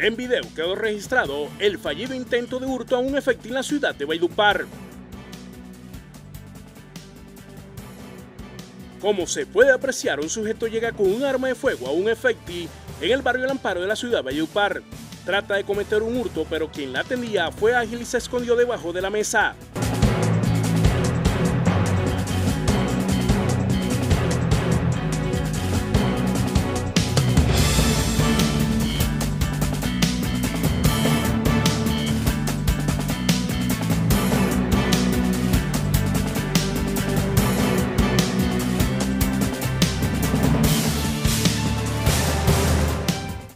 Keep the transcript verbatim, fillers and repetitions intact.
En video quedó registrado el fallido intento de hurto a un efecti en la ciudad de Valledupar. Como se puede apreciar, un sujeto llega con un arma de fuego a un efecti en el barrio El Amparo de la ciudad de Valledupar. Trata de cometer un hurto, pero quien la atendía fue ágil y se escondió debajo de la mesa.